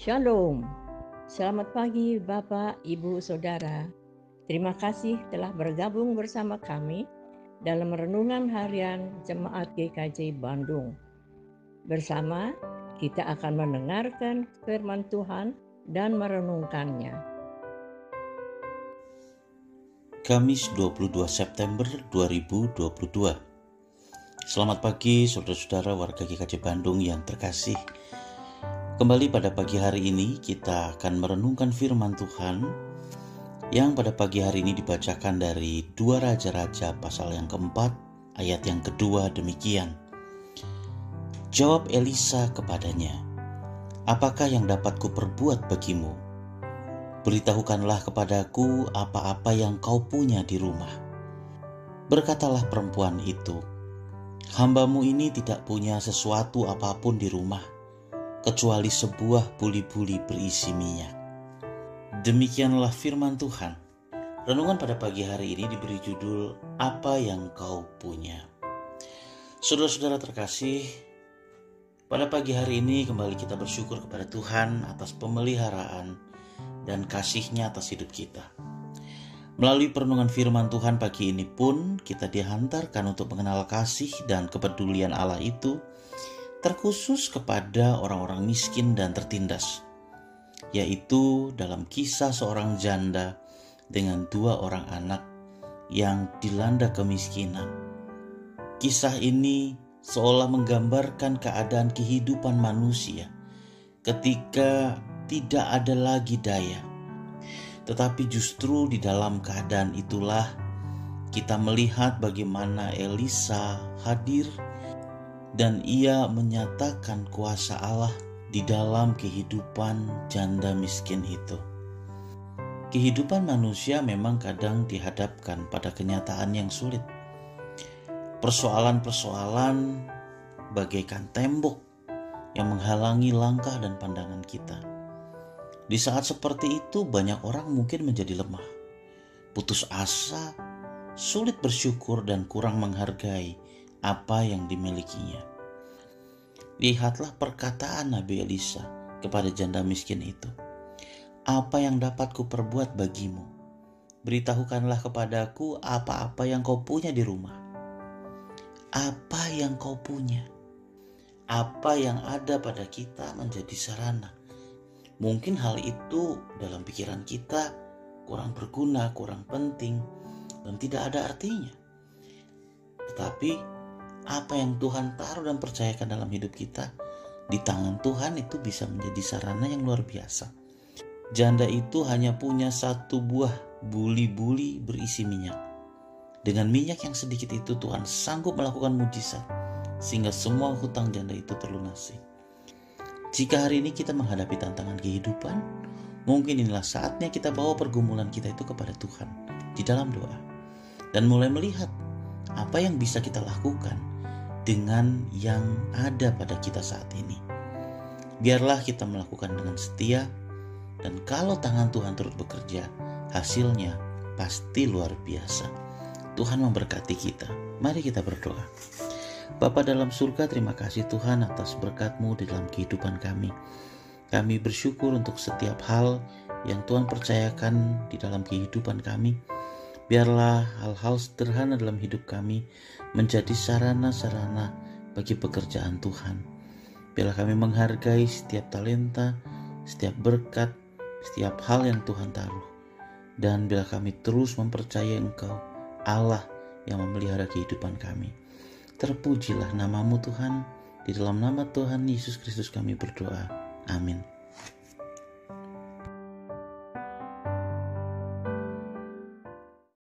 Shalom. Selamat pagi Bapak, Ibu, Saudara. Terima kasih telah bergabung bersama kami dalam renungan harian Jemaat GKJ Bandung. Bersama kita akan mendengarkan firman Tuhan dan merenungkannya. Kamis 22 September 2022. Selamat pagi saudara-saudara warga GKJ Bandung yang terkasih. Kembali pada pagi hari ini kita akan merenungkan firman Tuhan yang pada pagi hari ini dibacakan dari 2 Raja-Raja pasal yang keempat ayat yang kedua demikian. Jawab Elisa kepadanya, "Apakah yang dapat kuperbuat bagimu? Beritahukanlah kepadaku apa-apa yang kau punya di rumah." Berkatalah perempuan itu, "Hambamu ini tidak punya sesuatu apapun di rumah, kecuali sebuah buli-buli berisi minyak." Demikianlah firman Tuhan. Renungan pada pagi hari ini diberi judul Apa yang Kau Punya. Saudara-saudara terkasih, pada pagi hari ini kembali kita bersyukur kepada Tuhan atas pemeliharaan dan kasih-Nya atas hidup kita. Melalui perenungan firman Tuhan pagi ini pun kita dihantarkan untuk mengenal kasih dan kepedulian Allah itu terkhusus kepada orang-orang miskin dan tertindas, yaitu dalam kisah seorang janda dengan 2 orang anak yang dilanda kemiskinan. Kisah ini seolah menggambarkan keadaan kehidupan manusia ketika tidak ada lagi daya. Tetapi justru di dalam keadaan itulah kita melihat bagaimana Elisa hadir dan ia menyatakan kuasa Allah di dalam kehidupan janda miskin itu. Kehidupan manusia memang kadang dihadapkan pada kenyataan yang sulit. Persoalan-persoalan bagaikan tembok yang menghalangi langkah dan pandangan kita. Di saat seperti itu banyak orang mungkin menjadi lemah, putus asa, sulit bersyukur dan kurang menghargai apa yang dimilikinya. Lihatlah perkataan Nabi Elisa kepada janda miskin itu. "Apa yang dapat kuperbuat bagimu? Beritahukanlah kepadaku apa-apa yang kau punya di rumah." Apa yang kau punya? Apa yang ada pada kita menjadi sarana. Mungkin hal itu dalam pikiran kita kurang berguna, kurang penting, dan tidak ada artinya. Tetapi apa yang Tuhan taruh dan percayakan dalam hidup kita di tangan Tuhan itu bisa menjadi sarana yang luar biasa. Janda itu hanya punya 1 buah buli-buli berisi minyak. Dengan minyak yang sedikit itu Tuhan sanggup melakukan mujizat sehingga semua hutang janda itu terlunasi. Jika hari ini kita menghadapi tantangan kehidupan, mungkin inilah saatnya kita bawa pergumulan kita itu kepada Tuhan di dalam doa dan mulai melihat apa yang bisa kita lakukan dengan yang ada pada kita saat ini. Biarlah kita melakukan dengan setia, dan kalau tangan Tuhan turut bekerja, hasilnya pasti luar biasa. Tuhan memberkati kita. Mari kita berdoa. Bapa dalam surga, terima kasih Tuhan atas berkat-Mu di dalam kehidupan kami. Kami bersyukur untuk setiap hal yang Tuhan percayakan di dalam kehidupan kami. Biarlah hal-hal sederhana dalam hidup kami menjadi sarana-sarana bagi pekerjaan Tuhan. Biarlah kami menghargai setiap talenta, setiap berkat, setiap hal yang Tuhan taruh. Dan biarlah kami terus mempercayai Engkau, Allah yang memelihara kehidupan kami. Terpujilah nama-Mu Tuhan, di dalam nama Tuhan Yesus Kristus kami berdoa. Amin.